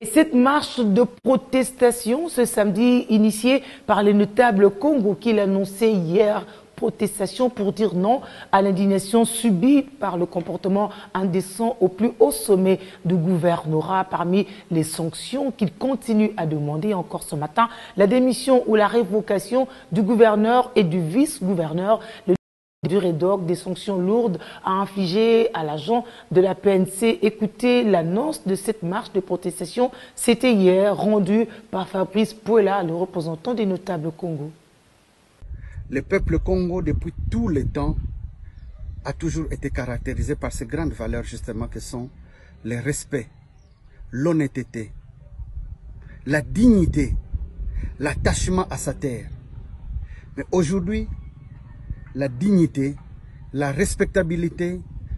Cette marche de protestation ce samedi, initiée par les notables Congo qui l'annonçaient hier, protestation pour dire non à l'indignation subie par le comportement indécent au plus haut sommet du gouvernorat. Parmi les sanctions qu'il continue à demander encore ce matin, la démission ou la révocation du gouverneur et du vice-gouverneur. Durée d'orgue, des sanctions lourdes à infliger à l'agent de la PNC. Écoutez l'annonce de cette marche de protestation. C'était hier, rendue par Fabrice Pouela, le représentant des notables Congo. Le peuple Congo, depuis tout le temps, a toujours été caractérisé par ces grandes valeurs justement que sont le respect, l'honnêteté, la dignité, l'attachement à sa terre. Mais aujourd'hui, la dignité, la respectabilité,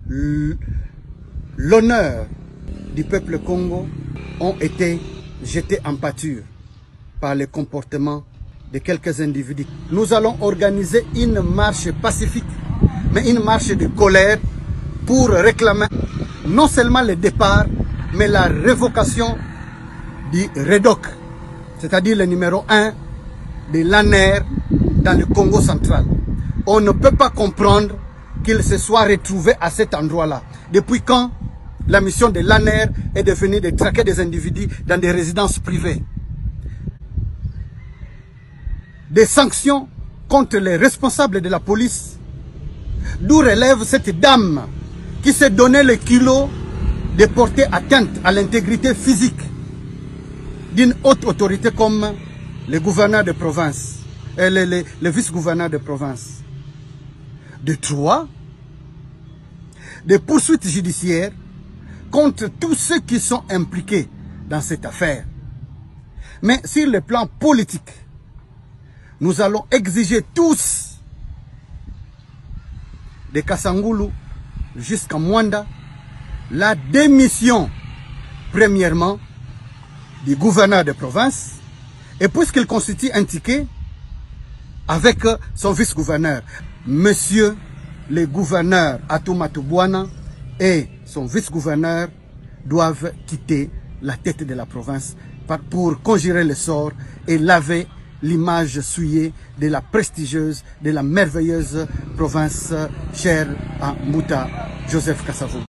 l'honneur du peuple Congo ont été jetés en pâture par le comportement de quelques individus. Nous allons organiser une marche pacifique, mais une marche de colère pour réclamer non seulement le départ, mais la révocation du REDOC, c'est-à-dire le numéro 1 de l'ANER dans le Congo central. On ne peut pas comprendre qu'il se soit retrouvé à cet endroit-là. Depuis quand la mission de l'ANER est devenue de traquer des individus dans des résidences privées? Des sanctions contre les responsables de la police, d'où relève cette dame qui s'est donné le kilo de porter atteinte à l'intégrité physique d'une haute autorité comme le gouverneur de province, et le vice-gouverneur de province. De 3, des poursuites judiciaires contre tous ceux qui sont impliqués dans cette affaire. Mais sur le plan politique, nous allons exiger tous, de Kasangulu jusqu'à Mwanda, la démission, premièrement, du gouverneur de province, et puisqu'il constitue un ticket avec son vice-gouverneur. Monsieur le gouverneur Atouma Toubouana et son vice-gouverneur doivent quitter la tête de la province pour conjurer le sort et laver l'image souillée de la prestigieuse, de la merveilleuse province chère à Mouta Joseph Kassavou.